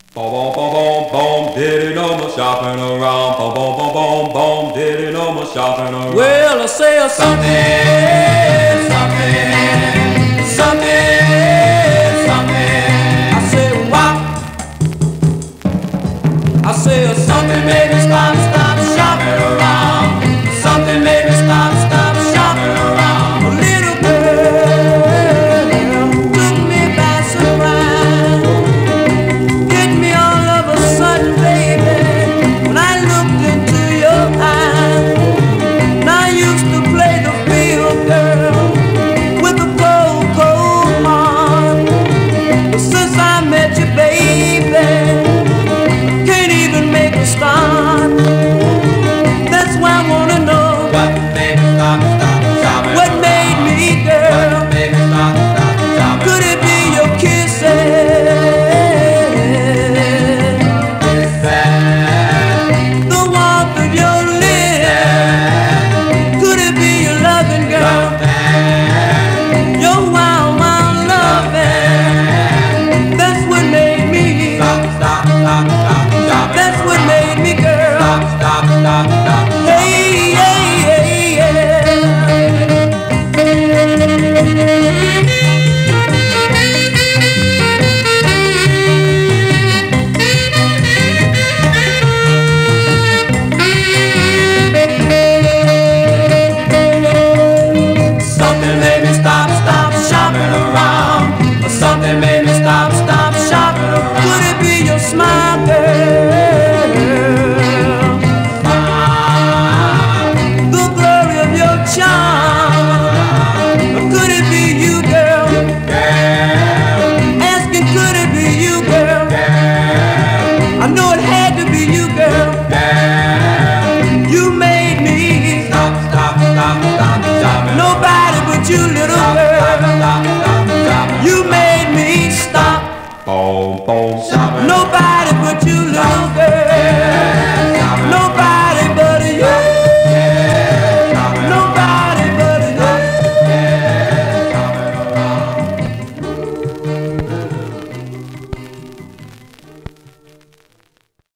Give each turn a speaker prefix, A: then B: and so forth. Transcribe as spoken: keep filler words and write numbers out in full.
A: Boom, boom, boom, boom, boom, diddy, no more shopping around. Boom, boom, boom, boom, boom, diddy, no more shopping around.
B: Well, I say a something, something, something, something. I say wow. I say a something made me stop, stop shopping around. Something made me stop, stop shopping around. A little girl took me by surprise. Hit me all of a sudden, baby, when I looked into your eyes. And I used to play the field girl with a cold, cold heart. But since I met you, baby, can't even make a start. That's why I wanna know
A: What made me stop, stop shopping
B: what
A: around?
B: made me, girl.
A: What made me stop, stop shopping
B: Could it be your kisses? The warmth of your lips? Could it be your loving, girl? Your wild, wild loving? That's what made me.
A: Stop, stop, stop, stop shopping
B: That's what made me, girl.
A: Stop, stop, stop, stop.
B: Hey, hey, hey, yeah. Something made me stop, stop shopping around. Or something made me stop, stop shopping around. Could it be your smile, girl? The glory of your charm. Or could it be you, girl? Asking, could it be you, girl? I know it had to be you, girl. You made me.
A: Stop, stop, stop, stop shopping.
B: Nobody but you, little
A: Stop,
B: girl.
A: stop, stop shopping.
B: You made me stop.
A: Boom, boom, shopping.
B: Nobody but you, little girl.